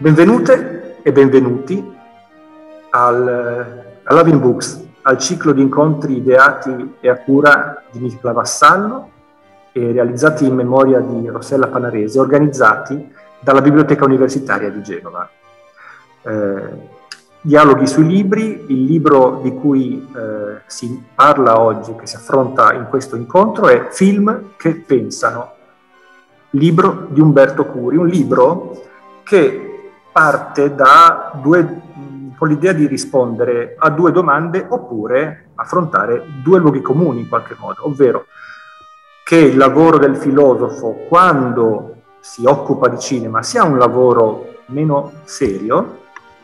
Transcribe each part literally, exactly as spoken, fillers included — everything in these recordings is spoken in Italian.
Benvenute e benvenuti al, a Loving Books, al ciclo di incontri ideati e a cura di Nicla Vassallo e realizzati in memoria di Rossella Panarese, organizzati dalla Biblioteca Universitaria di Genova. Eh, dialoghi sui libri, il libro di cui eh, si parla oggi, che si affronta in questo incontro, è Film che pensano, libro di Umberto Curi, un libro che parte da due, con l'idea di rispondere a due domande oppure affrontare due luoghi comuni in qualche modo, ovvero che il lavoro del filosofo quando si occupa di cinema sia un lavoro meno serio,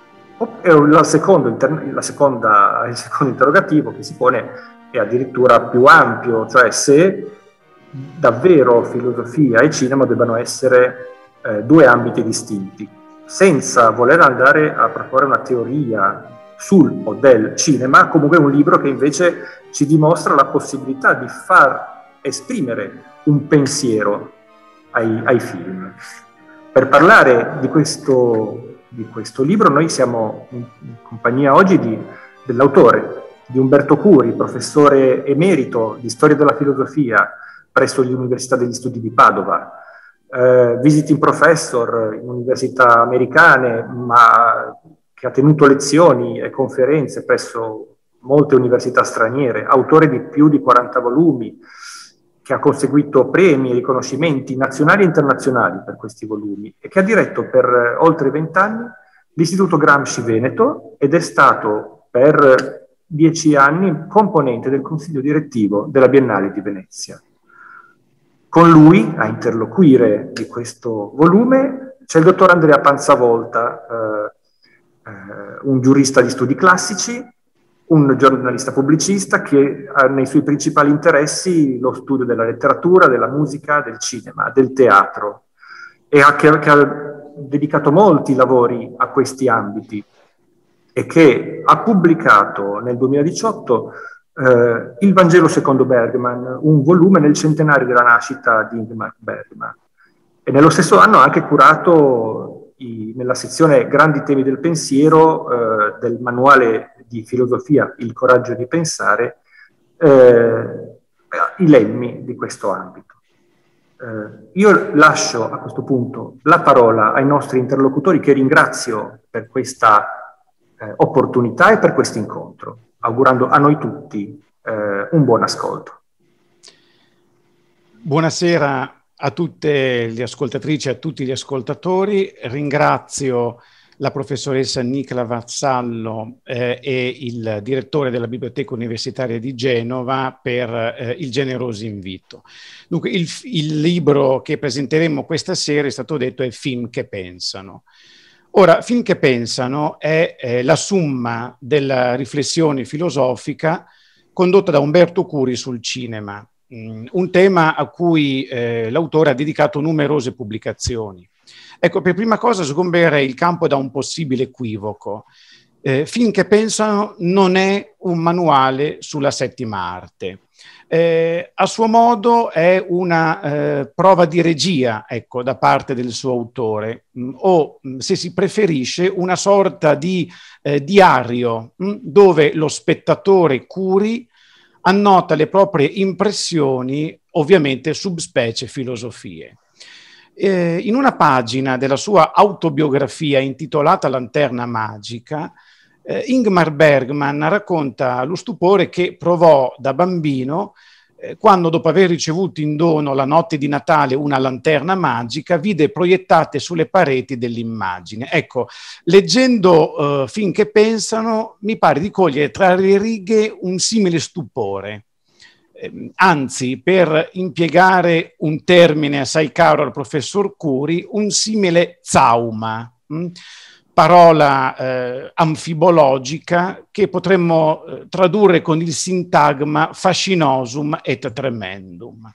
e la secondo, la seconda, il secondo interrogativo che si pone è addirittura più ampio, cioè se davvero filosofia e cinema debbano essere eh, due ambiti distinti, senza voler andare a proporre una teoria sul o del cinema. Comunque è un libro che invece ci dimostra la possibilità di far esprimere un pensiero ai, ai film. Per parlare di questo, di questo libro noi siamo in, in compagnia oggi di, dell'autore, di Umberto Curi, professore emerito di storia della filosofia presso l'Università degli Studi di Padova, eh, visiting professor in università americane, ma che ha tenuto lezioni e conferenze presso molte università straniere, autore di più di quaranta volumi, che ha conseguito premi e riconoscimenti nazionali e internazionali per questi volumi e che ha diretto per oltre vent'anni l'Istituto Gramsci Veneto ed è stato per dieci anni componente del consiglio direttivo della Biennale di Venezia. Con lui, a interloquire di questo volume, c'è il dottor Andrea Panzavolta, eh, eh, un giurista di studi classici, un giornalista pubblicista che ha nei suoi principali interessi lo studio della letteratura, della musica, del cinema, del teatro, e ha, che, che ha dedicato molti lavori a questi ambiti e che ha pubblicato nel duemiladiciotto Uh, Il Vangelo secondo Bergman, un volume nel centenario della nascita di Ingmar Bergman. E nello stesso anno ha anche curato i, nella sezione Grandi temi del pensiero uh, del manuale di filosofia Il coraggio di pensare, uh, i lemmi di questo ambito. Uh, io lascio a questo punto la parola ai nostri interlocutori, che ringrazio per questa uh, opportunità e per questo incontro, augurando a noi tutti eh, un buon ascolto. Buonasera a tutte le ascoltatrici e a tutti gli ascoltatori. Ringrazio la professoressa Nicla Vassallo eh, e il direttore della Biblioteca Universitaria di Genova per eh, il generoso invito. Dunque, il, il libro che presenteremo questa sera, è stato detto, è Film che pensano. Ora, Film che pensano è eh, la summa della riflessione filosofica condotta da Umberto Curi sul cinema, mh, un tema a cui eh, l'autore ha dedicato numerose pubblicazioni. Ecco, per prima cosa sgomberei il campo da un possibile equivoco. Eh, Film che pensano non è un manuale sulla settima arte. Eh, a suo modo è una eh, prova di regia, ecco, da parte del suo autore, mh, o mh, se si preferisce una sorta di eh, diario mh, dove lo spettatore Curi annota le proprie impressioni, ovviamente subspecie filosofie. Eh, in una pagina della sua autobiografia intitolata Lanterna magica, Eh, Ingmar Bergman racconta lo stupore che provò da bambino eh, quando, dopo aver ricevuto in dono la notte di Natale una lanterna magica, vide proiettate sulle pareti dell'immagine. Ecco, leggendo eh, Film che pensano, mi pare di cogliere tra le righe un simile stupore. Eh, anzi, per impiegare un termine assai caro al professor Curi, un simile zauma. Mh? Parola eh, anfibologica che potremmo eh, tradurre con il sintagma fascinosum et tremendum.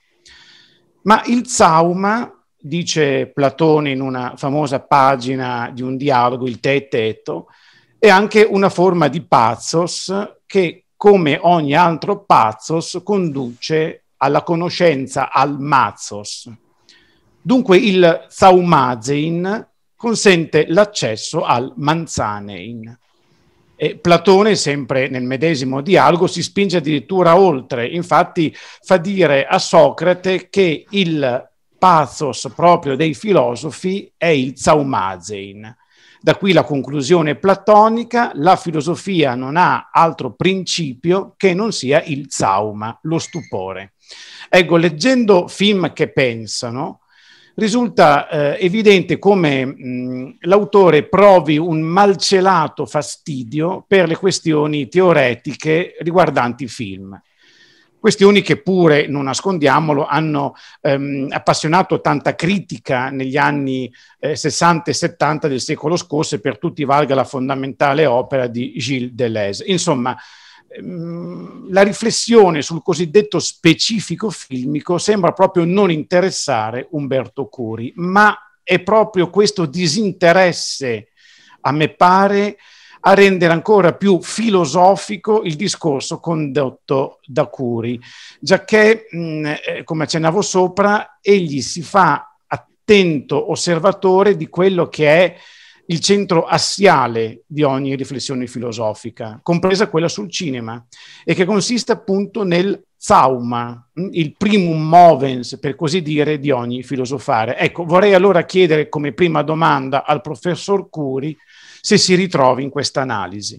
Ma il zauma, dice Platone in una famosa pagina di un dialogo, il Te et Eto, è anche una forma di pathos che, come ogni altro pathos, conduce alla conoscenza, al mazos. Dunque il zaumazein consente l'accesso al Manzanein. E Platone, sempre nel medesimo dialogo, si spinge addirittura oltre, infatti fa dire a Socrate che il pathos proprio dei filosofi è il zaumazein. Da qui la conclusione platonica: la filosofia non ha altro principio che non sia il zauma, lo stupore. Ecco, leggendo Film che pensano, risulta eh, evidente come mh, l'autore provi un malcelato fastidio per le questioni teoretiche riguardanti i film. Questioni che pure, non nascondiamolo, hanno ehm, appassionato tanta critica negli anni eh, sessanta e settanta del secolo scorso, e per tutti valga la fondamentale opera di Gilles Deleuze. Insomma, ehm, la riflessione sul cosiddetto specifico filmico sembra proprio non interessare Umberto Curi, ma è proprio questo disinteresse, a me pare, a rendere ancora più filosofico il discorso condotto da Curi, giacché, mh, come accennavo sopra, egli si fa attento osservatore di quello che è il centro assiale di ogni riflessione filosofica, compresa quella sul cinema, e che consiste appunto nel zauma, il primum movens, per così dire, di ogni filosofare. Ecco, vorrei allora chiedere come prima domanda al professor Curi se si ritrovi in questa analisi.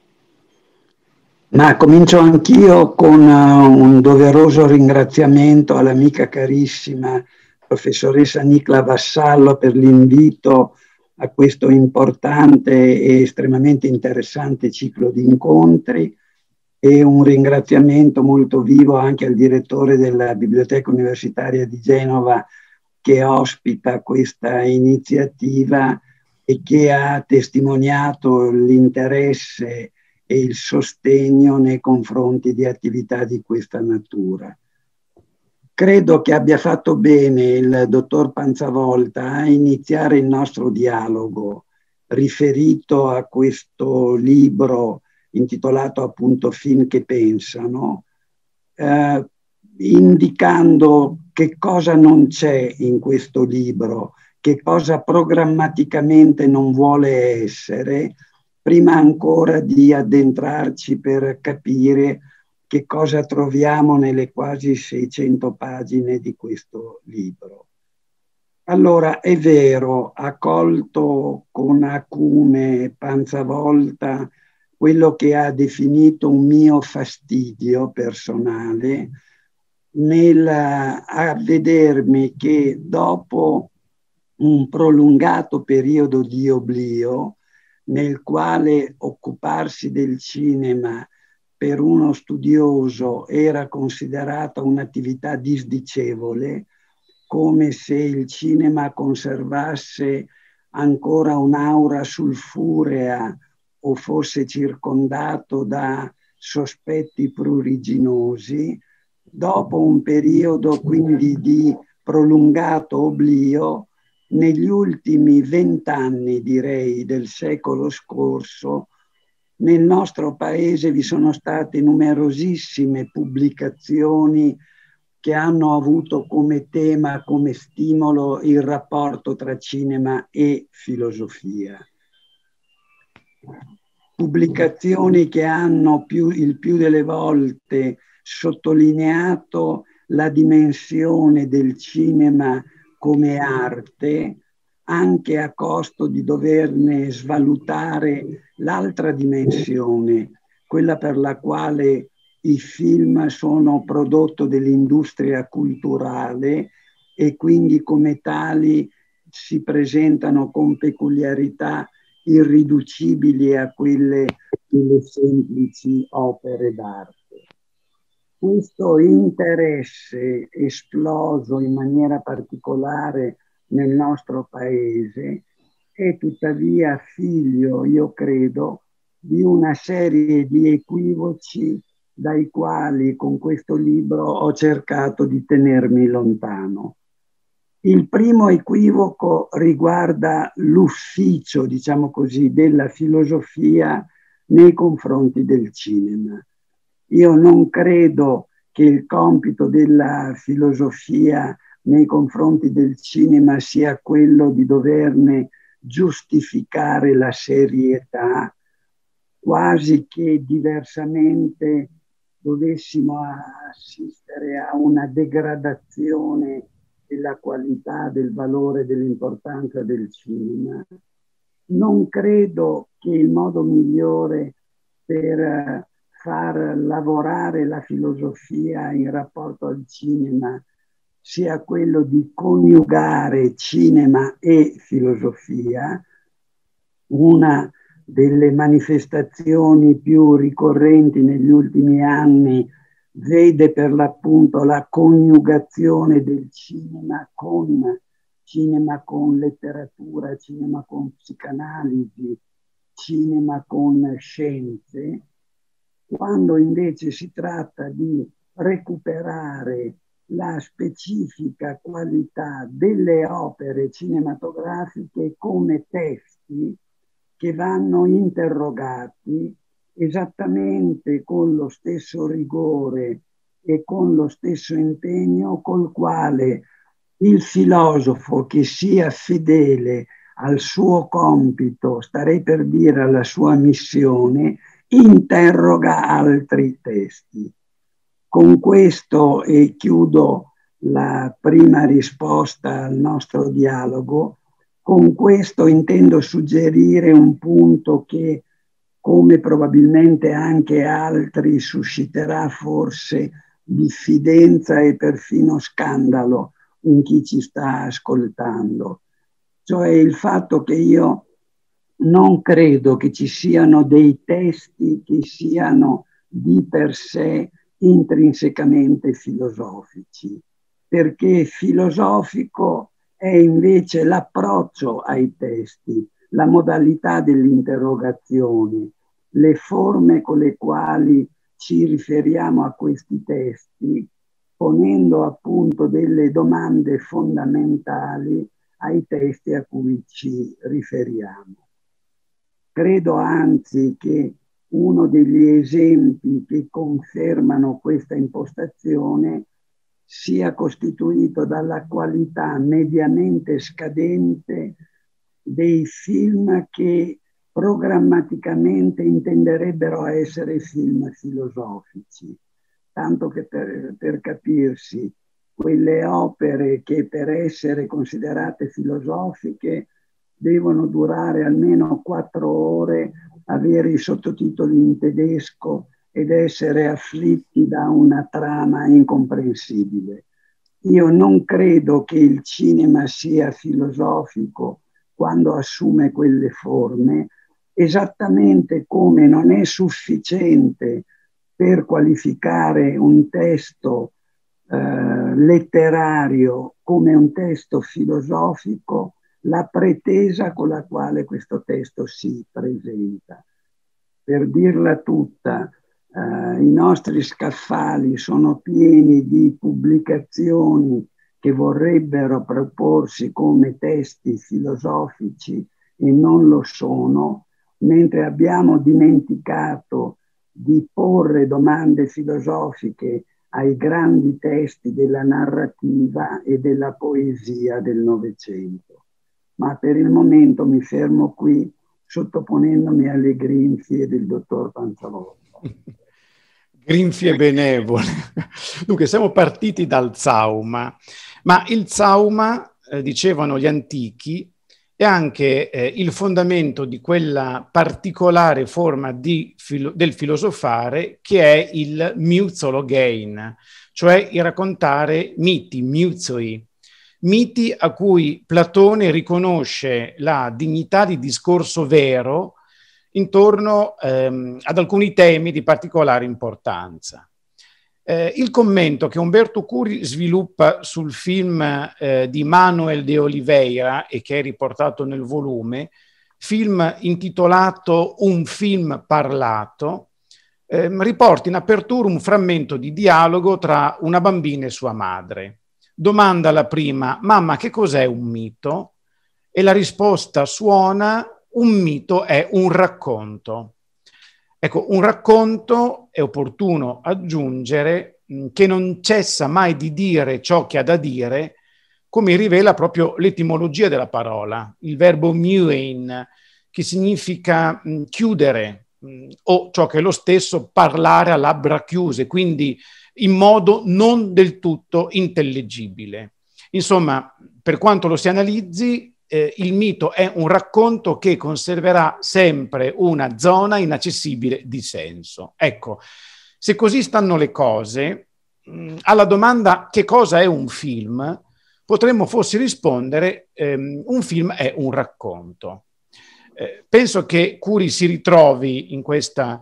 Ma comincio anch'io con uh, un doveroso ringraziamento all'amica carissima professoressa Nicla Vassallo per l'invito a questo importante e estremamente interessante ciclo di incontri, e un ringraziamento molto vivo anche al direttore della Biblioteca Universitaria di Genova, che ospita questa iniziativa e che ha testimoniato l'interesse e il sostegno nei confronti di attività di questa natura. Credo che abbia fatto bene il dottor Panzavolta a iniziare il nostro dialogo riferito a questo libro intitolato appunto Film che pensano, eh, indicando che cosa non c'è in questo libro, che cosa programmaticamente non vuole essere, prima ancora di addentrarci per capire che cosa troviamo nelle quasi seicento pagine di questo libro. Allora, è vero, ha colto con acume Panzavolta quello che ha definito un mio fastidio personale nel a vedermi che dopo un prolungato periodo di oblio, nel quale occuparsi del cinema per uno studioso era considerata un'attività disdicevole, come se il cinema conservasse ancora un'aura sulfurea o fosse circondato da sospetti pruriginosi. Dopo un periodo quindi di prolungato oblio, negli ultimi vent'anni, direi, del secolo scorso, nel nostro paese vi sono state numerosissime pubblicazioni che hanno avuto come tema, come stimolo, il rapporto tra cinema e filosofia. Pubblicazioni che hanno più, il più delle volte sottolineato la dimensione del cinema come arte, anche a costo di doverne svalutare l'altra dimensione, quella per la quale i film sono prodotto dell'industria culturale e quindi come tali si presentano con peculiarità irriducibili a quelle delle semplici opere d'arte. Questo interesse esploso in maniera particolare nel nostro paese è tuttavia figlio, io credo, di una serie di equivoci dai quali con questo libro ho cercato di tenermi lontano. Il primo equivoco riguarda l'ufficio, diciamo così, della filosofia nei confronti del cinema. Io non credo che il compito della filosofia nei confronti del cinema sia quello di doverne giustificare la serietà, quasi che diversamente dovessimo assistere a una degradazione della qualità, del valore, dell'importanza del cinema. Non credo che il modo migliore per far lavorare la filosofia in rapporto al cinema sia quello di coniugare cinema e filosofia. Una delle manifestazioni più ricorrenti negli ultimi anni vede per l'appunto la coniugazione del cinema con cinema con letteratura, cinema con psicanalisi, cinema con scienze, quando invece si tratta di recuperare la specifica qualità delle opere cinematografiche come testi che vanno interrogati esattamente con lo stesso rigore e con lo stesso impegno col quale il filosofo, che sia fedele al suo compito, starei per dire alla sua missione, interroga altri testi. Con questo, e chiudo la prima risposta al nostro dialogo, con questo intendo suggerire un punto che, come probabilmente anche altri, susciterà forse diffidenza e perfino scandalo in chi ci sta ascoltando, cioè il fatto che io non credo che ci siano dei testi che siano di per sé intrinsecamente filosofici, perché filosofico è invece l'approccio ai testi, la modalità dell'interrogazione, le forme con le quali ci riferiamo a questi testi, ponendo appunto delle domande fondamentali ai testi a cui ci riferiamo. Credo anzi che uno degli esempi che confermano questa impostazione sia costituito dalla qualità mediamente scadente dei film che programmaticamente intenderebbero essere film filosofici. Tanto che per, per capirsi, quelle opere che per essere considerate filosofiche devono durare almeno quattro ore, avere i sottotitoli in tedesco ed essere afflitti da una trama incomprensibile. Io non credo che il cinema sia filosofico quando assume quelle forme, esattamente come non è sufficiente per qualificare un testo eh, letterario come un testo filosofico la pretesa con la quale questo testo si presenta. Per dirla tutta, eh, i nostri scaffali sono pieni di pubblicazioni che vorrebbero proporsi come testi filosofici e non lo sono, mentre abbiamo dimenticato di porre domande filosofiche ai grandi testi della narrativa e della poesia del Novecento. Ma per il momento mi fermo qui, sottoponendomi alle grinfie del dottor Panzalotto. Grinfie benevole. Dunque, siamo partiti dal Zauma, ma il Zauma, eh, dicevano gli antichi, è anche eh, il fondamento di quella particolare forma di filo- del filosofare che è il mythologein, cioè il raccontare miti, mythoi, miti a cui Platone riconosce la dignità di discorso vero intorno ehm, ad alcuni temi di particolare importanza. Eh, il commento che Umberto Curi sviluppa sul film eh, di Manuel de Oliveira e che è riportato nel volume, film intitolato Un film parlato, eh, riporta in apertura un frammento di dialogo tra una bambina e sua madre. Domanda la prima: mamma, che cos'è un mito? E la risposta suona: un mito è un racconto. Ecco, un racconto, è opportuno aggiungere, mh, che non cessa mai di dire ciò che ha da dire, come rivela proprio l'etimologia della parola, il verbo muein, che significa mh, chiudere, mh, o ciò che è lo stesso, parlare a labbra chiuse, quindi in modo non del tutto intellegibile. Insomma, per quanto lo si analizzi, eh, il mito è un racconto che conserverà sempre una zona inaccessibile di senso. Ecco, se così stanno le cose, mh, alla domanda che cosa è un film, potremmo forse rispondere ehm, un film è un racconto. Eh, penso che Curi si ritrovi in questa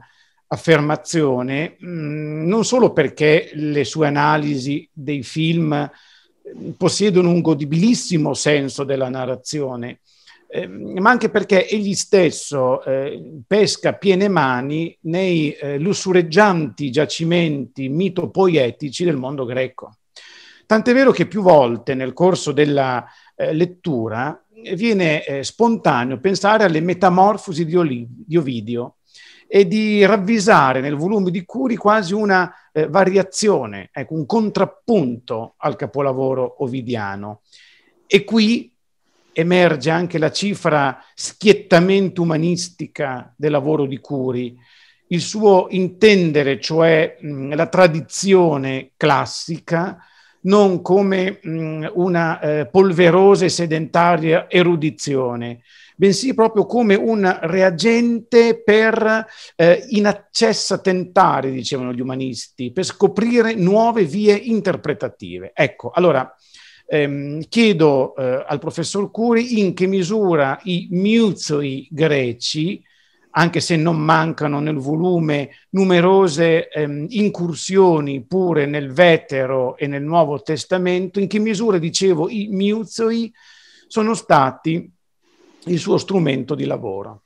affermazione mh, non solo perché le sue analisi dei film eh, possiedono un godibilissimo senso della narrazione, eh, ma anche perché egli stesso eh, pesca piene mani nei eh, lussureggianti giacimenti mito-poetici del mondo greco. Tant'è vero che più volte nel corso della eh, lettura viene eh, spontaneo pensare alle metamorfosi di, Oli- di Ovidio e di ravvisare nel volume di Curi quasi una eh, variazione, ecco, un contrappunto al capolavoro ovidiano. E qui emerge anche la cifra schiettamente umanistica del lavoro di Curi, il suo intendere, cioè mh, la tradizione classica, non come mh, una eh, polverosa e sedentaria erudizione, bensì proprio come un reagente per eh, inaccessa tentare, dicevano gli umanisti, per scoprire nuove vie interpretative. Ecco, allora ehm, chiedo eh, al professor Curi in che misura i muezoi greci, anche se non mancano nel volume numerose ehm, incursioni pure nel Vetero e nel Nuovo Testamento, in che misura, dicevo, i muezoi sono stati il suo strumento di lavoro.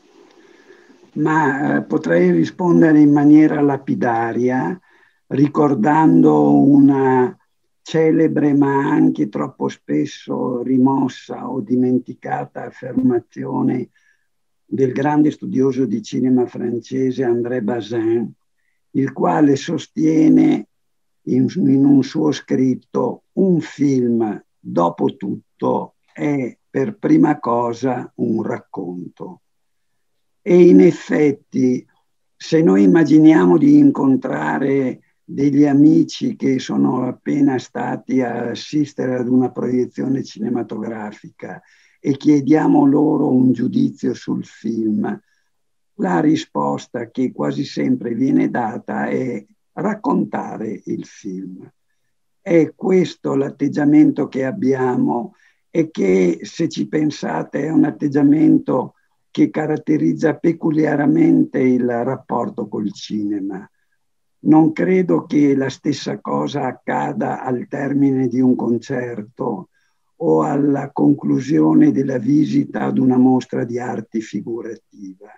Ma eh, potrei rispondere in maniera lapidaria, ricordando una celebre ma anche troppo spesso rimossa o dimenticata affermazione del grande studioso di cinema francese André Bazin, il quale sostiene in, in un suo scritto: un film, dopo tutto, è per prima cosa un racconto. E in effetti, se noi immaginiamo di incontrare degli amici che sono appena stati a assistere ad una proiezione cinematografica e chiediamo loro un giudizio sul film, la risposta che quasi sempre viene data è raccontare il film. È questo l'atteggiamento che abbiamo e che, se ci pensate, è un atteggiamento che caratterizza peculiarmente il rapporto col cinema. Non credo che la stessa cosa accada al termine di un concerto o alla conclusione della visita ad una mostra di arte figurativa,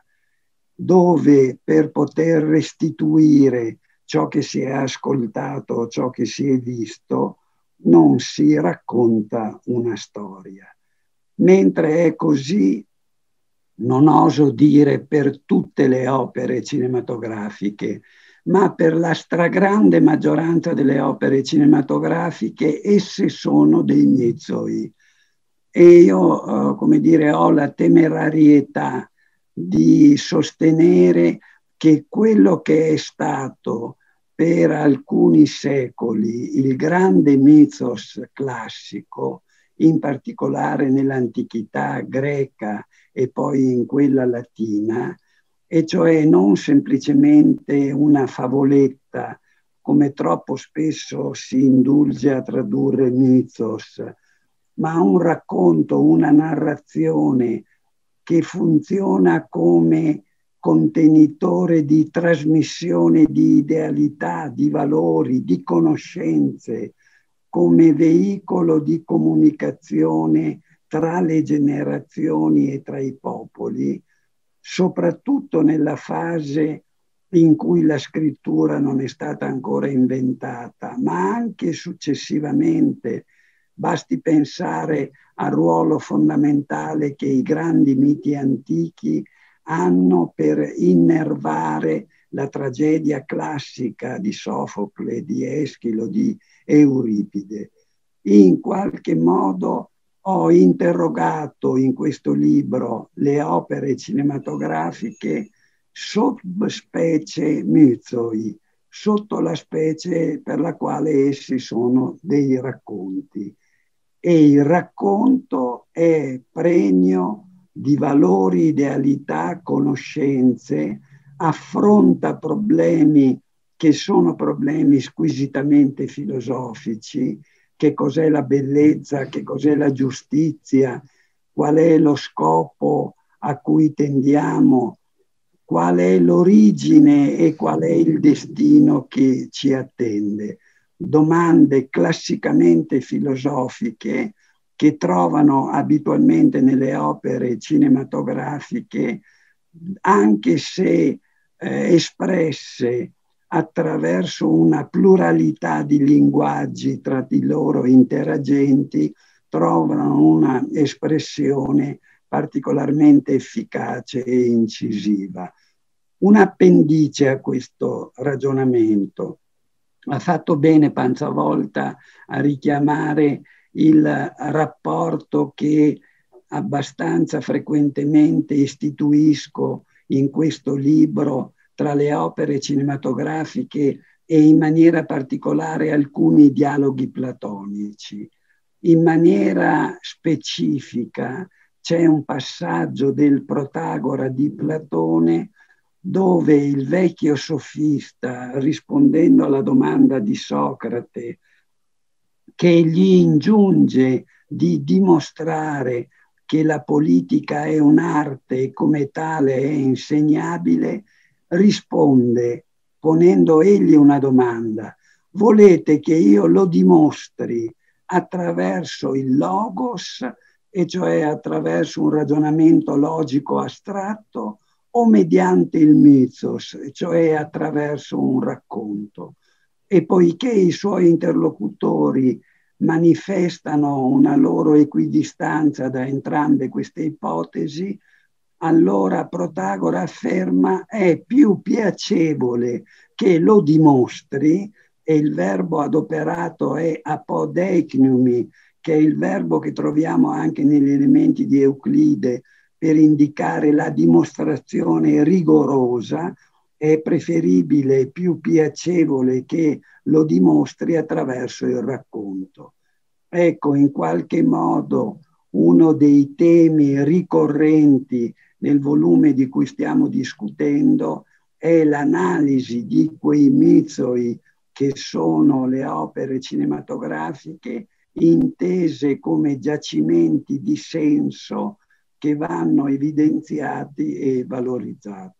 dove per poter restituire ciò che si è ascoltato, ciò che si è visto, non si racconta una storia. Mentre è così, non oso dire per tutte le opere cinematografiche, ma per la stragrande maggioranza delle opere cinematografiche esse sono dei muezoi. E io, eh, come dire, ho la temerarietà di sostenere che quello che è stato per alcuni secoli il grande mythos classico, in particolare nell'antichità greca e poi in quella latina, e cioè non semplicemente una favoletta, come troppo spesso si indulge a tradurre mythos, ma un racconto, una narrazione che funziona come contenitore di trasmissione di idealità, di valori, di conoscenze, come veicolo di comunicazione tra le generazioni e tra i popoli, soprattutto nella fase in cui la scrittura non è stata ancora inventata, ma anche successivamente. Basti pensare al ruolo fondamentale che i grandi miti antichi hanno per innervare la tragedia classica di Sofocle, di Eschilo, di Euripide. in qualche modo ho interrogato in questo libro le opere cinematografiche sottospecie mythoi, sotto la specie per la quale essi sono dei racconti. E il racconto è pregno di valori, idealità, conoscenze, affronta problemi che sono problemi squisitamente filosofici. Che cos'è la bellezza, che cos'è la giustizia, qual è lo scopo a cui tendiamo, qual è l'origine e qual è il destino che ci attende. Domande classicamente filosofiche che trovano abitualmente nelle opere cinematografiche, anche se eh, espresse attraverso una pluralità di linguaggi tra di loro interagenti, trovano una espressione particolarmente efficace e incisiva. Un appendice a questo ragionamento. Ha fatto bene Panzavolta a richiamare il rapporto che abbastanza frequentemente istituisco in questo libro tra le opere cinematografiche e in maniera particolare alcuni dialoghi platonici. In maniera specifica c'è un passaggio del Protagora di Platone dove il vecchio sofista, rispondendo alla domanda di Socrate, che gli ingiunge di dimostrare che la politica è un'arte e come tale è insegnabile, risponde ponendo egli una domanda: volete che io lo dimostri attraverso il logos, e cioè attraverso un ragionamento logico astratto, o mediante il mythos, cioè attraverso un racconto? E poiché i suoi interlocutori manifestano una loro equidistanza da entrambe queste ipotesi, allora Protagora afferma: è più piacevole che lo dimostri, e il verbo adoperato è apodeicnumi, che è il verbo che troviamo anche negli elementi di Euclide per indicare la dimostrazione rigorosa. È preferibile, più piacevole che lo dimostri attraverso il racconto. Ecco, in qualche modo uno dei temi ricorrenti nel volume di cui stiamo discutendo è l'analisi di quei mythoi che sono le opere cinematografiche intese come giacimenti di senso che vanno evidenziati e valorizzati.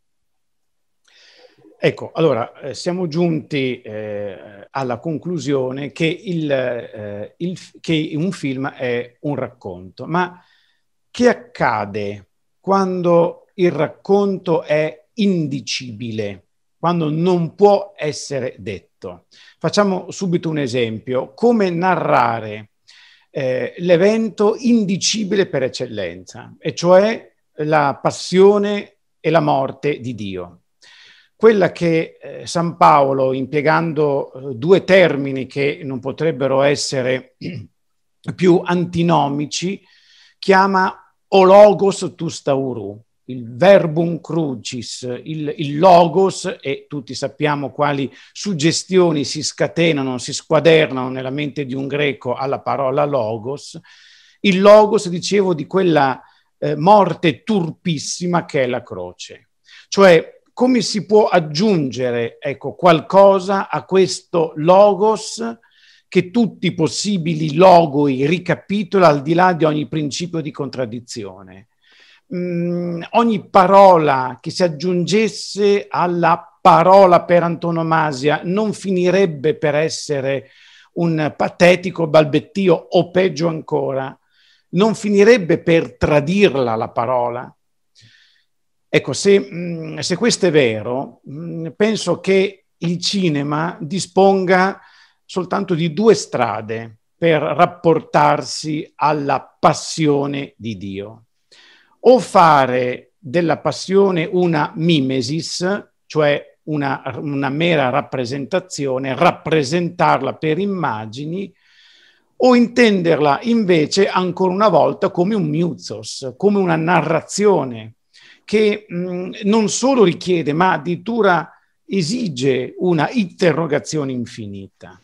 Ecco, allora eh, siamo giunti eh, alla conclusione che, il, eh, il, che un film è un racconto, ma che accade quando il racconto è indicibile, quando non può essere detto? Facciamo subito un esempio: come narrare eh, l'evento indicibile per eccellenza, e cioè la passione e la morte di Dio. Quella che eh, San Paolo, impiegando eh, due termini che non potrebbero essere più antinomici, chiama o logos tustauru, il verbum crucis, il, il logos, e tutti sappiamo quali suggestioni si scatenano, si squadernano nella mente di un greco alla parola logos. Il logos, dicevo, di quella eh, morte turpissima che è la croce. Cioè, come si può aggiungere, ecco, qualcosa a questo logos che tutti i possibili logoi ricapitola al di là di ogni principio di contraddizione? Mm, ogni parola che si aggiungesse alla parola per antonomasia non finirebbe per essere un patetico balbettio, o peggio ancora, non finirebbe per tradirla la parola. Ecco, se, se questo è vero, penso che il cinema disponga soltanto di due strade per rapportarsi alla passione di Dio. O fare della passione una mimesis, cioè una, una mera rappresentazione, rappresentarla per immagini, o intenderla invece ancora una volta come un mythos, come una narrazione che mh, non solo richiede, ma addirittura esige una interrogazione infinita.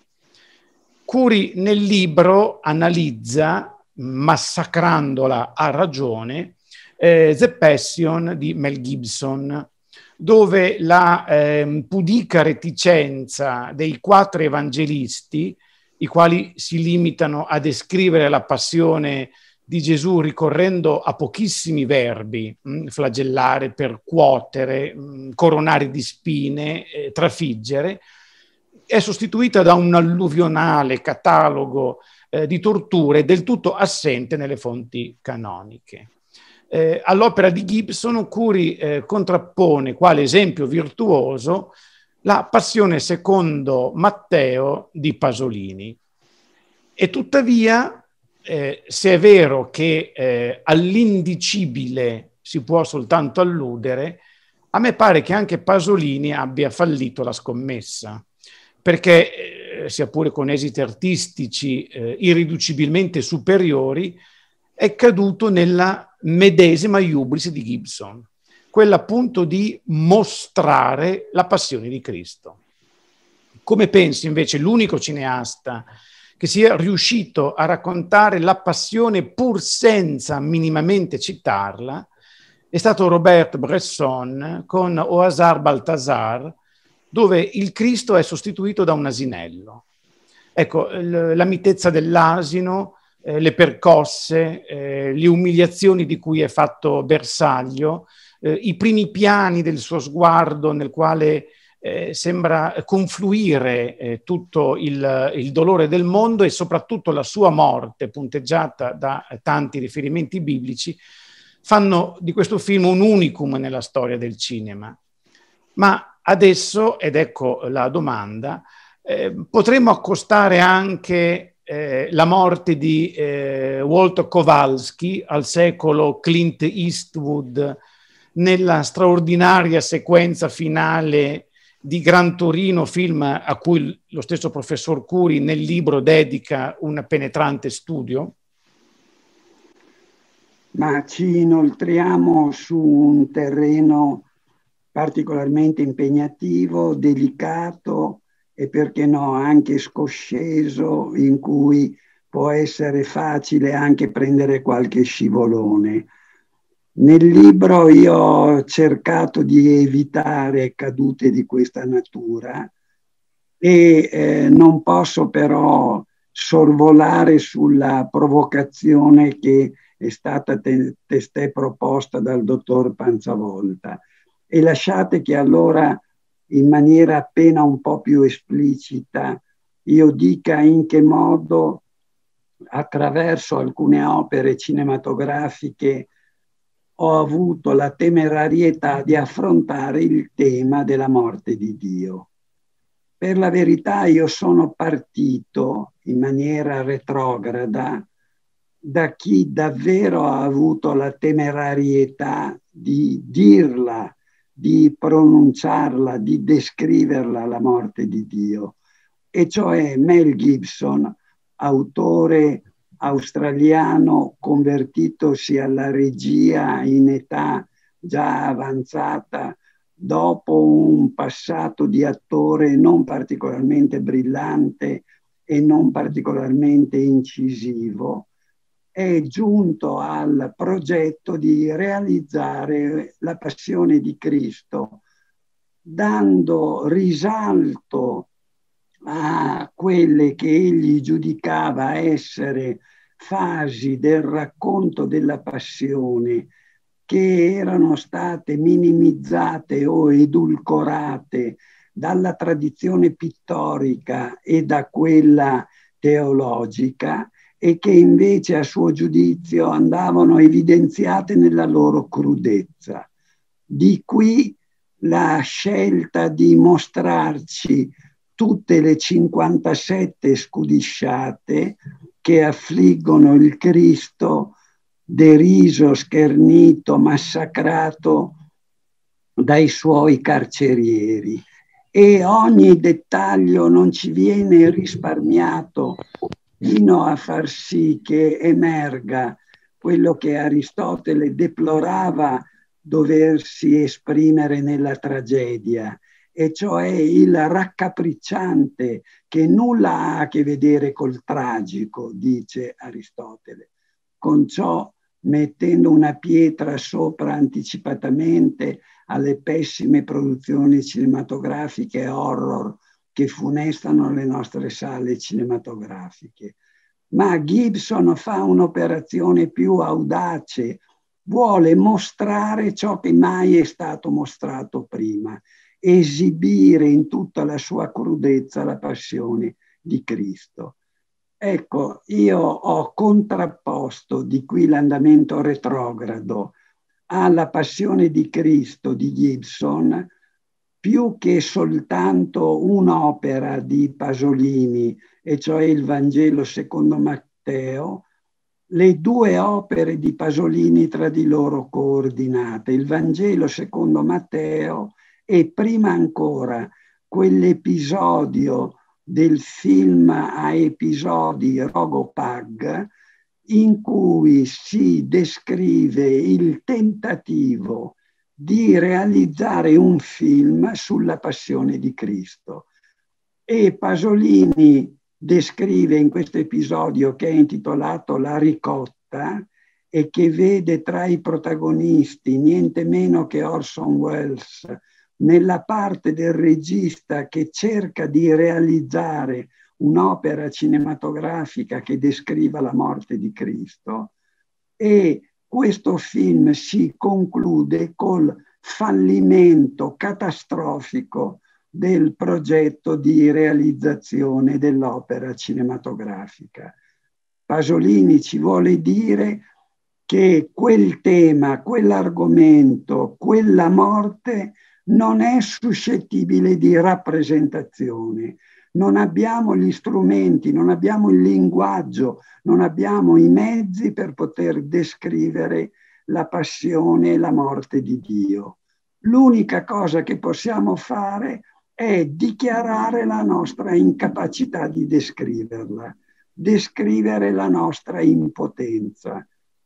Curi nel libro analizza, massacrandola a ragione, eh, The Passion di Mel Gibson, dove la eh, pudica reticenza dei quattro evangelisti, i quali si limitano a descrivere la passione di Gesù ricorrendo a pochissimi verbi, mh, flagellare, percuotere, mh, coronare di spine, eh, trafiggere, è sostituita da un alluvionale catalogo eh, di torture del tutto assente nelle fonti canoniche. Eh, all'opera di Gibson Curi eh, contrappone, quale esempio virtuoso, la Passione secondo Matteo di Pasolini. E tuttavia, eh, se è vero che eh, all'indicibile si può soltanto alludere, a me pare che anche Pasolini abbia fallito la scommessa, perché, eh, sia pure con esiti artistici eh, irriducibilmente superiori, è caduto nella medesima hubris di Gibson, quella appunto di mostrare la passione di Cristo. Come pensi invece l'unico cineasta che sia riuscito a raccontare la passione pur senza minimamente citarla è stato Robert Bresson con Au hasard Balthazar, dove il Cristo è sostituito da un asinello. Ecco, la mitezza dell'asino, eh, le percosse, eh, le umiliazioni di cui è fatto bersaglio, eh, i primi piani del suo sguardo nel quale eh, sembra confluire eh, tutto il, il dolore del mondo e soprattutto la sua morte, punteggiata da tanti riferimenti biblici, fanno di questo film un unicum nella storia del cinema. Ma adesso, ed ecco la domanda, eh, potremmo accostare anche eh, la morte di eh, Walt Kowalski al secolo Clint Eastwood nella straordinaria sequenza finale di Gran Torino, film a cui lo stesso professor Curi nel libro dedica un penetrante studio? Ma ci inoltriamo su un terreno particolarmente impegnativo, delicato e perché no anche scosceso, in cui può essere facile anche prendere qualche scivolone. Nel libro io ho cercato di evitare cadute di questa natura e eh, non posso però sorvolare sulla provocazione che è stata te- testé proposta dal dottor Panzavolta. E lasciate che allora, in maniera appena un po' più esplicita, io dica in che modo, attraverso alcune opere cinematografiche, ho avuto la temerarietà di affrontare il tema della morte di Dio. Per la verità io sono partito in maniera retrograda da chi davvero ha avuto la temerarietà di dirla, di pronunciarla, di descriverla la morte di Dio, e cioè Mel Gibson, autore australiano convertitosi alla regia in età già avanzata, dopo un passato di attore non particolarmente brillante e non particolarmente incisivo, è giunto al progetto di realizzare la Passione di Cristo, dando risalto a quelle che egli giudicava essere fasi del racconto della Passione che erano state minimizzate o edulcorate dalla tradizione pittorica e da quella teologica, e che invece a suo giudizio andavano evidenziate nella loro crudezza. Di qui la scelta di mostrarci tutte le cinquantasette scudisciate che affliggono il Cristo deriso, schernito, massacrato dai suoi carcerieri. E ogni dettaglio non ci viene risparmiato fino a far sì che emerga quello che Aristotele deplorava doversi esprimere nella tragedia, e cioè il raccapricciante che nulla ha a che vedere col tragico, dice Aristotele, con ciò mettendo una pietra sopra anticipatamente alle pessime produzioni cinematografiche horror che funestano le nostre sale cinematografiche. Ma Gibson fa un'operazione più audace, vuole mostrare ciò che mai è stato mostrato prima, esibire in tutta la sua crudezza la passione di Cristo. Ecco, io ho contrapposto, di qui l'andamento retrogrado, alla passione di Cristo di Gibson, più che soltanto un'opera di Pasolini, e cioè il Vangelo secondo Matteo, le due opere di Pasolini tra di loro coordinate, il Vangelo secondo Matteo e prima ancora quell'episodio del film a episodi Rogopag, in cui si descrive il tentativo di realizzare un film sulla passione di Cristo. E Pasolini descrive in questo episodio, che è intitolato La ricotta, e che vede tra i protagonisti niente meno che Orson Welles, nella parte del regista che cerca di realizzare un'opera cinematografica che descriva la morte di Cristo, e questo film si conclude col fallimento catastrofico del progetto di realizzazione dell'opera cinematografica. Pasolini ci vuole dire che quel tema, quell'argomento, quella morte non è suscettibile di rappresentazione. Non abbiamo gli strumenti, non abbiamo il linguaggio, non abbiamo i mezzi per poter descrivere la passione e la morte di Dio. L'unica cosa che possiamo fare è dichiarare la nostra incapacità di descriverla, descrivere la nostra impotenza.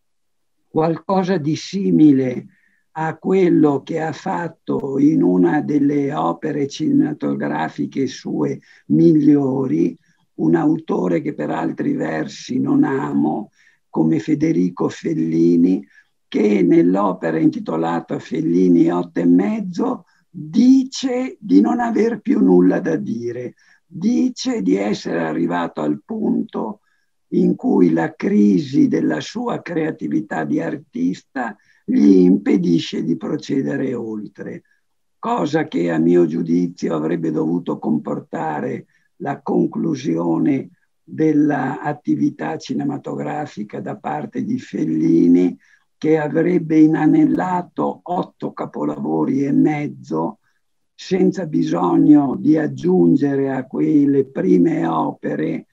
Qualcosa di simile a quello che ha fatto in una delle opere cinematografiche sue migliori un autore che per altri versi non amo, come Federico Fellini, che nell'opera intitolata Fellini otto e mezzo dice di non aver più nulla da dire, dice di essere arrivato al punto in cui la crisi della sua creatività di artista gli impedisce di procedere oltre, cosa che a mio giudizio avrebbe dovuto comportare la conclusione dell'attività cinematografica da parte di Fellini, che avrebbe inanellato otto capolavori e mezzo senza bisogno di aggiungere a quelle prime opere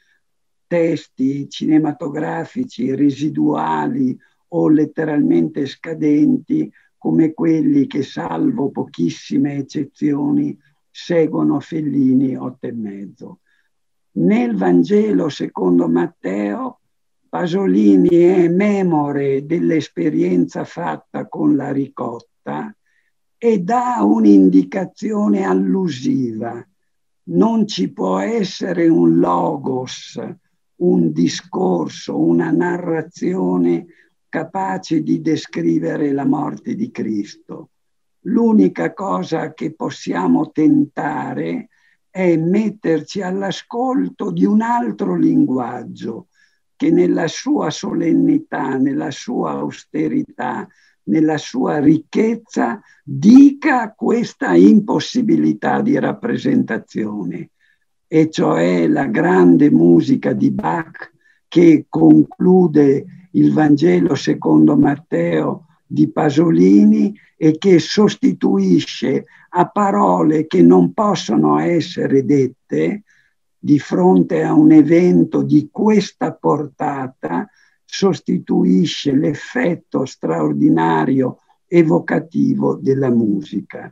testi cinematografici residuali o letteralmente scadenti come quelli che, salvo pochissime eccezioni, seguono Fellini otto e mezzo. Nel Vangelo secondo Matteo, Pasolini è memore dell'esperienza fatta con la ricotta e dà un'indicazione allusiva. Non ci può essere un logos, un discorso, una narrazione capace di descrivere la morte di Cristo. L'unica cosa che possiamo tentare è metterci all'ascolto di un altro linguaggio che nella sua solennità, nella sua austerità, nella sua ricchezza dica questa impossibilità di rappresentazione, e cioè la grande musica di Bach che conclude il Vangelo secondo Matteo di Pasolini e che sostituisce a parole che non possono essere dette di fronte a un evento di questa portata, sostituisce l'effetto straordinario evocativo della musica.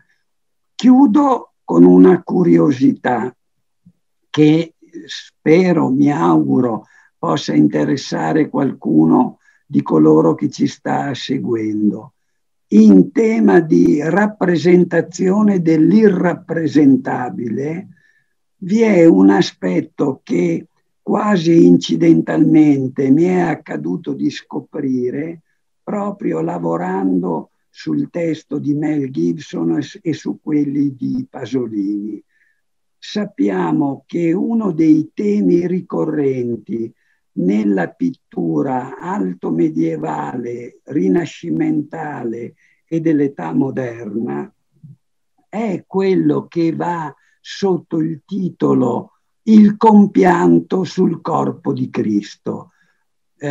Chiudo con una curiosità che spero, mi auguro, possa interessare qualcuno di coloro che ci sta seguendo. In tema di rappresentazione dell'irrappresentabile vi è un aspetto che quasi incidentalmente mi è accaduto di scoprire proprio lavorando sul testo di Mel Gibson e su quelli di Pasolini. Sappiamo che uno dei temi ricorrenti nella pittura alto medievale, rinascimentale e dell'età moderna è quello che va sotto il titolo Il compianto sul corpo di Cristo. Eh,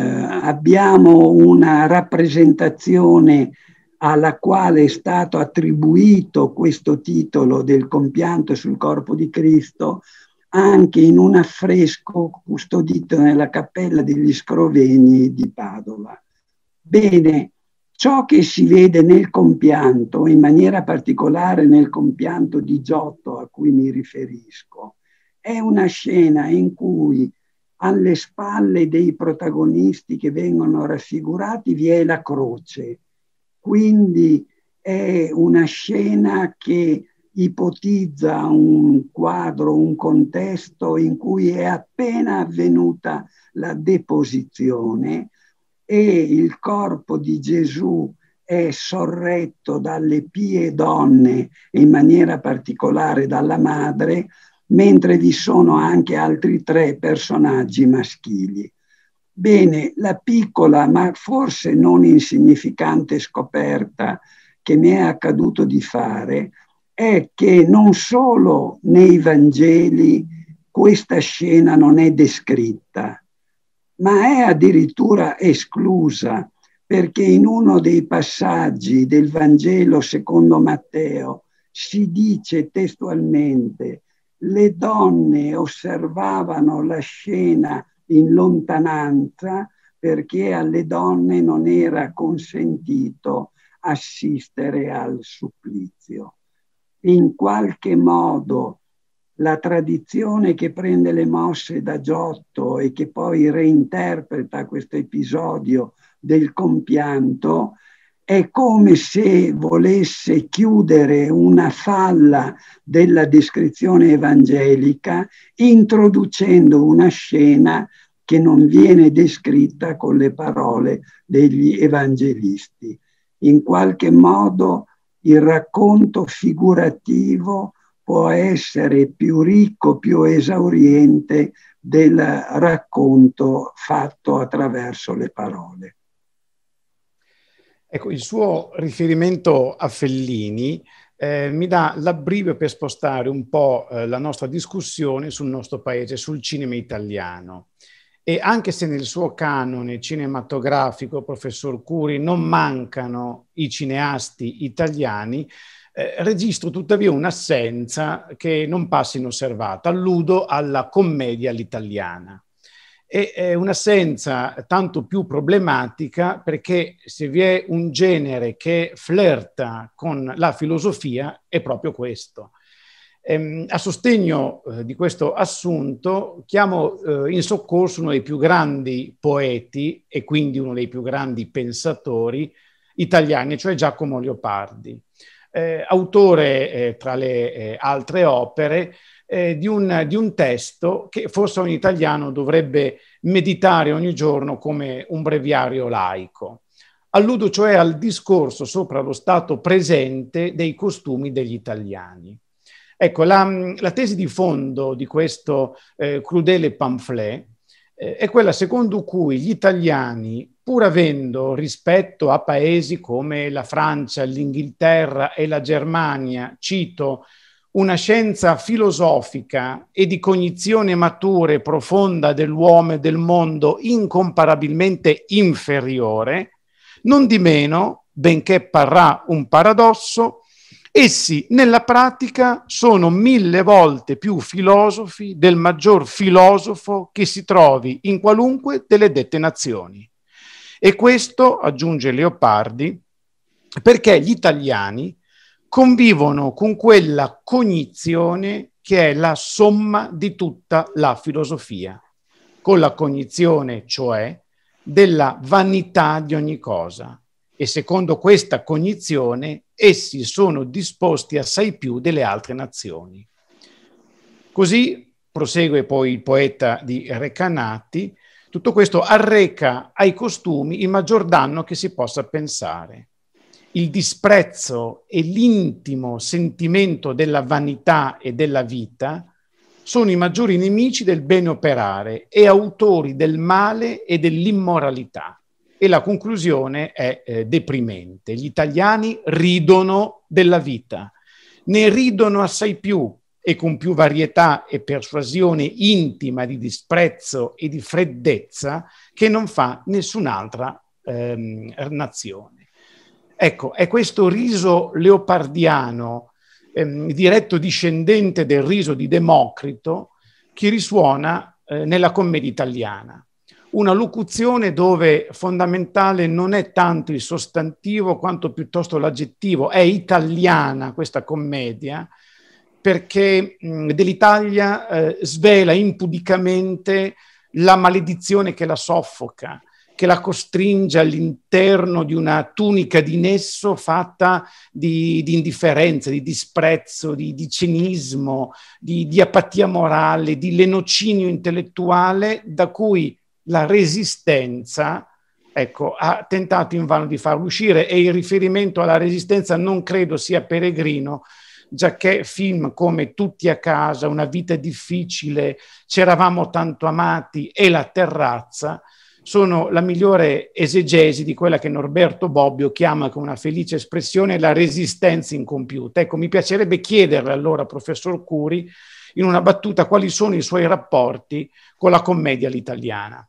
abbiamo una rappresentazione alla quale è stato attribuito questo titolo del compianto sul corpo di Cristo anche in un affresco custodito nella Cappella degli Scrovegni di Padova. Bene, ciò che si vede nel compianto, in maniera particolare nel compianto di Giotto a cui mi riferisco, è una scena in cui alle spalle dei protagonisti che vengono raffigurati vi è la croce. Quindi è una scena che ipotizza un quadro, un contesto in cui è appena avvenuta la deposizione e il corpo di Gesù è sorretto dalle pie donne e in maniera particolare dalla madre, mentre vi sono anche altri tre personaggi maschili. Bene, la piccola ma forse non insignificante scoperta che mi è accaduto di fare è che non solo nei Vangeli questa scena non è descritta, ma è addirittura esclusa, perché in uno dei passaggi del Vangelo secondo Matteo si dice testualmente: le donne osservavano la scena in lontananza perché alle donne non era consentito assistere al supplizio. In qualche modo la tradizione che prende le mosse da Giotto e che poi reinterpreta questo episodio del compianto è come se volesse chiudere una falla della descrizione evangelica introducendo una scena che non viene descritta con le parole degli evangelisti. In qualche modo il racconto figurativo può essere più ricco, più esauriente del racconto fatto attraverso le parole. Ecco, il suo riferimento a Fellini eh, mi dà l'abbrivio per spostare un po' eh, la nostra discussione sul nostro paese, sul cinema italiano. E anche se nel suo canone cinematografico, professor Curi, non mancano i cineasti italiani, eh, registro tuttavia un'assenza che non passa inosservata. Alludo alla commedia all'italiana. E è un'assenza tanto più problematica perché se vi è un genere che flirta con la filosofia è proprio questo. Ehm, a sostegno eh, di questo assunto chiamo eh, in soccorso uno dei più grandi poeti e quindi uno dei più grandi pensatori italiani, cioè Giacomo Leopardi, eh, autore eh, tra le eh, altre opere eh, di, un, di un testo che forse un italiano dovrebbe meditare ogni giorno come un breviario laico. Alludo cioè al discorso sopra lo stato presente dei costumi degli italiani. Ecco, la, la tesi di fondo di questo eh, crudele pamphlet eh, è quella secondo cui gli italiani, pur avendo rispetto a paesi come la Francia, l'Inghilterra e la Germania, cito, una scienza filosofica e di cognizione matura e profonda dell'uomo e del mondo incomparabilmente inferiore, non di meno, benché parrà un paradosso, essi nella pratica sono mille volte più filosofi del maggior filosofo che si trovi in qualunque delle dette nazioni. E questo, aggiunge Leopardi, perché gli italiani convivono con quella cognizione che è la somma di tutta la filosofia. con la cognizione, cioè, della vanità di ogni cosa. E secondo questa cognizione, essi sono disposti assai più delle altre nazioni. Così, prosegue poi il poeta di Recanati, tutto questo arreca ai costumi il maggior danno che si possa pensare. Il disprezzo e l'intimo sentimento della vanità e della vita sono i maggiori nemici del bene operare e autori del male e dell'immoralità. E la conclusione è eh, deprimente. Gli italiani ridono della vita, ne ridono assai più e con più varietà e persuasione intima di disprezzo e di freddezza che non fa nessun'altra ehm, nazione. Ecco, è questo riso leopardiano, ehm, diretto discendente del riso di Democrito, che risuona eh, nella commedia italiana. Una locuzione dove fondamentale non è tanto il sostantivo quanto piuttosto l'aggettivo. È italiana questa commedia, perché mh, dell'Italia eh, svela impudicamente la maledizione che la soffoca, che la costringe all'interno di una tunica di nesso fatta di, di indifferenza, di disprezzo, di, di cinismo, di, di apatia morale, di lenocinio intellettuale, da cui la resistenza, ecco, ha tentato invano di farlo uscire. E il riferimento alla resistenza non credo sia peregrino, giacché film come Tutti a casa, Una vita difficile, C'eravamo tanto amati e La terrazza sono la migliore esegesi di quella che Norberto Bobbio chiama con una felice espressione la resistenza incompiuta. Ecco, mi piacerebbe chiederle allora, professor Curi, in una battuta, quali sono i suoi rapporti con la commedia all'italiana.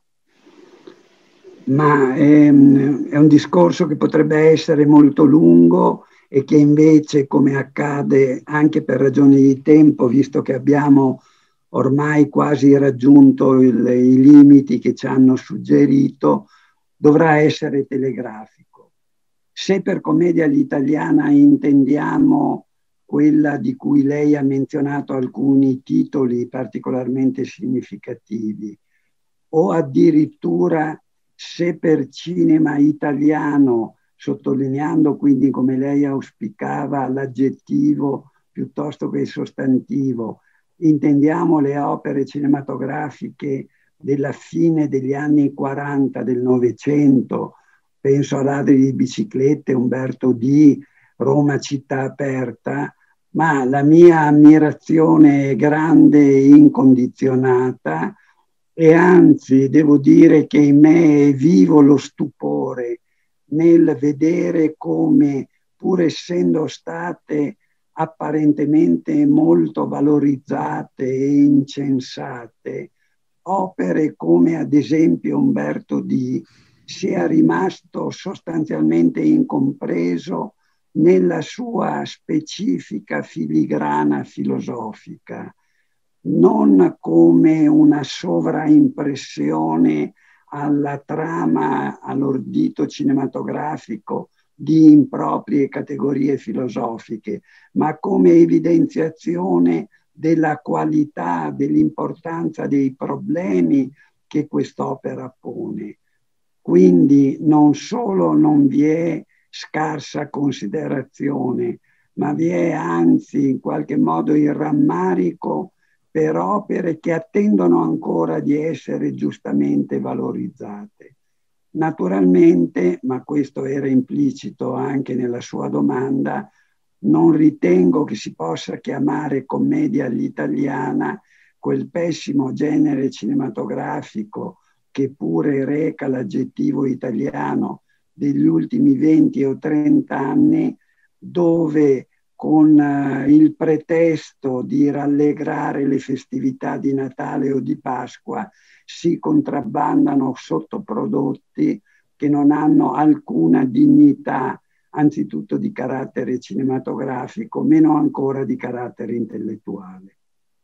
Ma è, è un discorso che potrebbe essere molto lungo e che invece, come accade anche per ragioni di tempo, visto che abbiamo ormai quasi raggiunto il, i limiti che ci hanno suggerito, dovrà essere telegrafico. Se per commedia all'italiana intendiamo quella di cui lei ha menzionato alcuni titoli particolarmente significativi, o addirittura se per cinema italiano, sottolineando quindi come lei auspicava l'aggettivo piuttosto che il sostantivo, intendiamo le opere cinematografiche della fine degli anni quaranta del Novecento, penso a Ladri di biciclette, Umberto D., Roma città aperta, ma la mia ammirazione è grande e incondizionata, e anzi devo dire che in me è vivo lo stupore nel vedere come, pur essendo state apparentemente molto valorizzate e incensate, opere come ad esempio Umberto D. sia rimasto sostanzialmente incompreso nella sua specifica filigrana filosofica, non come una sovraimpressione alla trama, all'ordito cinematografico di improprie categorie filosofiche, ma come evidenziazione della qualità, dell'importanza dei problemi che quest'opera pone. Quindi non solo non vi è scarsa considerazione, ma vi è anzi in qualche modo il rammarico per opere che attendono ancora di essere giustamente valorizzate. Naturalmente, ma questo era implicito anche nella sua domanda, non ritengo che si possa chiamare commedia all'italiana quel pessimo genere cinematografico che pure reca l'aggettivo italiano degli ultimi venti o trenta anni, dove con uh, il pretesto di rallegrare le festività di Natale o di Pasqua si contrabbandano sottoprodotti che non hanno alcuna dignità, anzitutto di carattere cinematografico, meno ancora di carattere intellettuale.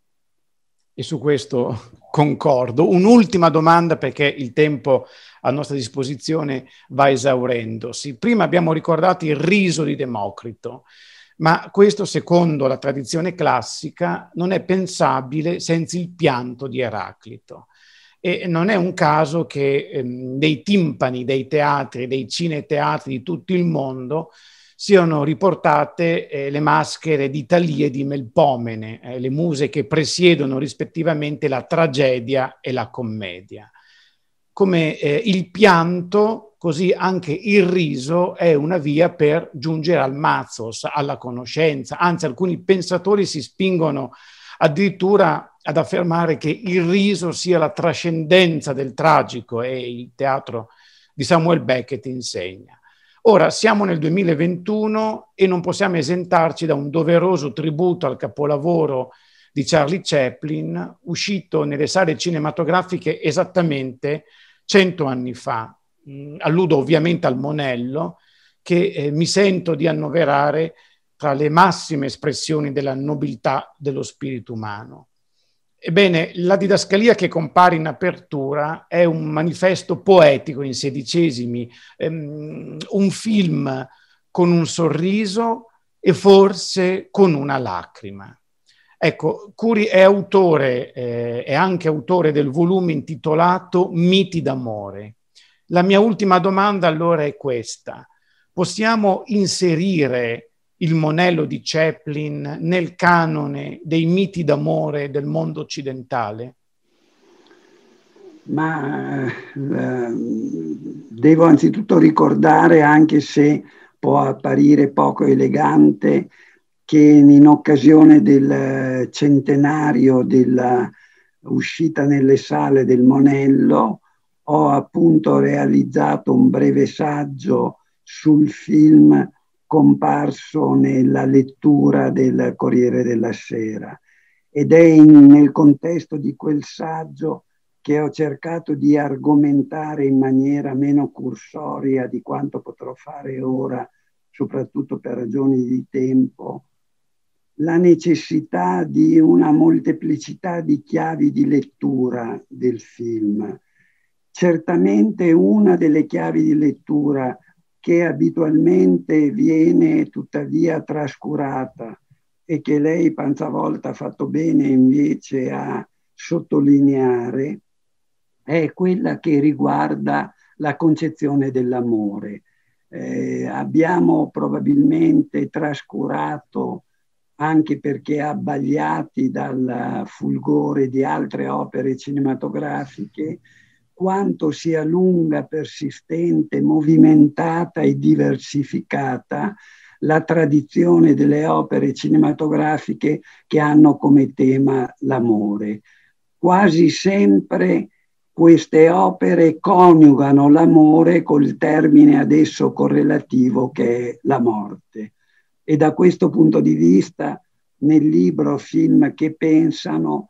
E su questo concordo. Un'ultima domanda, perché il tempo a nostra disposizione va esaurendosi. Prima abbiamo ricordato il riso di Democrito, ma questo, secondo la tradizione classica, non è pensabile senza il pianto di Eraclito. E non è un caso che ehm, dei timpani, dei teatri, dei cineteatri di tutto il mondo siano riportate eh, le maschere di Thalia e di Melpomene, eh, le muse che presiedono rispettivamente la tragedia e la commedia. Come eh, il pianto, così anche il riso è una via per giungere al mazzos, alla conoscenza. Anzi, alcuni pensatori si spingono addirittura ad affermare che il riso sia la trascendenza del tragico, e il teatro di Samuel Beckett insegna. Ora siamo nel duemilaventuno e non possiamo esentarci da un doveroso tributo al capolavoro di Charlie Chaplin, uscito nelle sale cinematografiche esattamente cento anni fa. Mm, alludo ovviamente al Monello, che eh, mi sento di annoverare tra le massime espressioni della nobiltà dello spirito umano. Ebbene, la didascalia che compare in apertura è un manifesto poetico in sedicesimi, ehm, un film con un sorriso e forse con una lacrima. Ecco, Curi è autore, eh, è anche autore del volume intitolato Miti d'amore. La mia ultima domanda allora è questa: possiamo inserire il Monello di Chaplin nel canone dei miti d'amore del mondo occidentale? Ma eh, devo anzitutto ricordare, anche se può apparire poco elegante, che in occasione del centenario della uscita nelle sale del Monello ho appunto realizzato un breve saggio sul film comparso nella lettura del Corriere della Sera, ed è in, nel contesto di quel saggio che ho cercato di argomentare in maniera meno cursoria di quanto potrò fare ora, soprattutto per ragioni di tempo, la necessità di una molteplicità di chiavi di lettura del film. Certamente una delle chiavi di lettura che abitualmente viene tuttavia trascurata e che lei Panzavolta ha fatto bene invece a sottolineare, è quella che riguarda la concezione dell'amore. Eh, abbiamo probabilmente trascurato, anche perché abbagliati dal fulgore di altre opere cinematografiche, quanto sia lunga, persistente, movimentata e diversificata la tradizione delle opere cinematografiche che hanno come tema l'amore. Quasi sempre queste opere coniugano l'amore col termine adesso correlativo che è la morte. E da questo punto di vista, nel libro Film che pensano,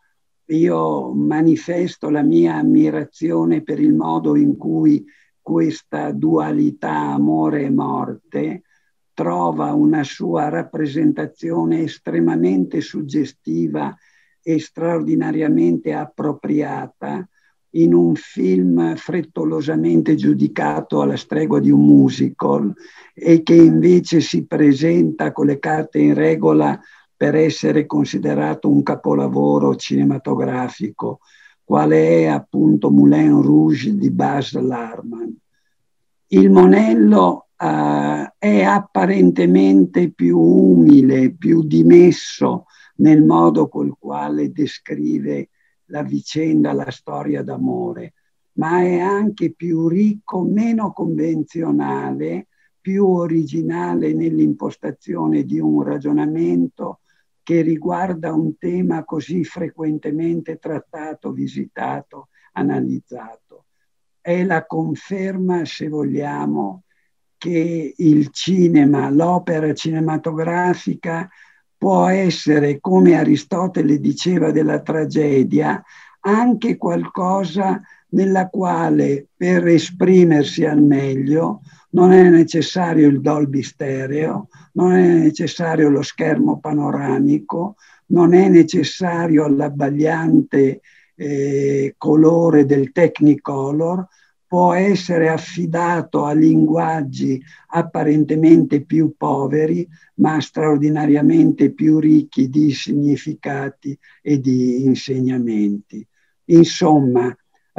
io manifesto la mia ammirazione per il modo in cui questa dualità amore e morte trova una sua rappresentazione estremamente suggestiva e straordinariamente appropriata in un film frettolosamente giudicato alla stregua di un musical e che invece si presenta con le carte in regola per essere considerato un capolavoro cinematografico, quale è appunto Moulin Rouge di Baz Luhrmann. Il Monello uh, è apparentemente più umile, più dimesso nel modo col quale descrive la vicenda, la storia d'amore, ma è anche più ricco, meno convenzionale, più originale nell'impostazione di un ragionamento che riguarda un tema così frequentemente trattato, visitato, analizzato. È la conferma, se vogliamo, che il cinema, l'opera cinematografica può essere, come Aristotele diceva della tragedia, anche qualcosa nella quale per esprimersi al meglio non è necessario il Dolby Stereo, non è necessario lo schermo panoramico, non è necessario l'abbagliante eh, colore del Technicolor, può essere affidato a linguaggi apparentemente più poveri, ma straordinariamente più ricchi di significati e di insegnamenti. Insomma,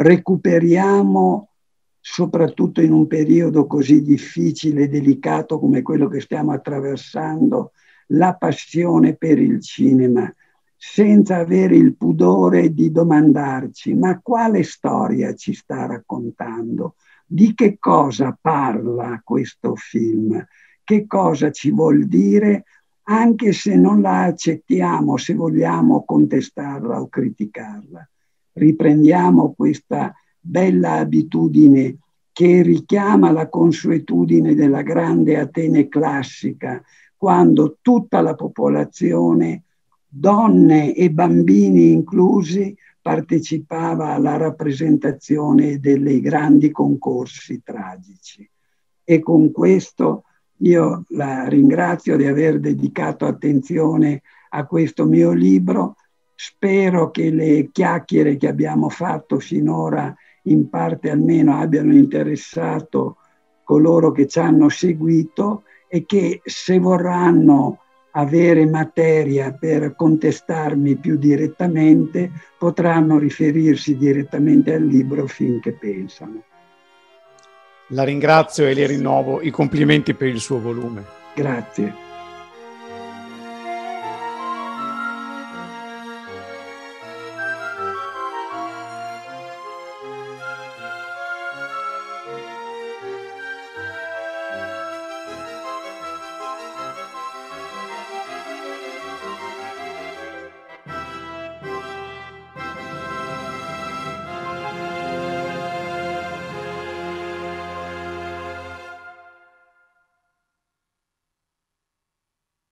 recuperiamo, soprattutto in un periodo così difficile e delicato come quello che stiamo attraversando, la passione per il cinema, senza avere il pudore di domandarci: ma quale storia ci sta raccontando? Di che cosa parla questo film? Che cosa ci vuol dire, anche se non la accettiamo, se vogliamo contestarla o criticarla? Riprendiamo questa bella abitudine che richiama la consuetudine della grande Atene classica, quando tutta la popolazione, donne e bambini inclusi, partecipava alla rappresentazione dei grandi concorsi tragici. E con questo io la ringrazio di aver dedicato attenzione a questo mio libro. Spero che le chiacchiere che abbiamo fatto finora in parte almeno abbiano interessato coloro che ci hanno seguito, e che, se vorranno avere materia per contestarmi più direttamente, potranno riferirsi direttamente al libro finché pensano. La ringrazio e le rinnovo i complimenti per il suo volume. Grazie.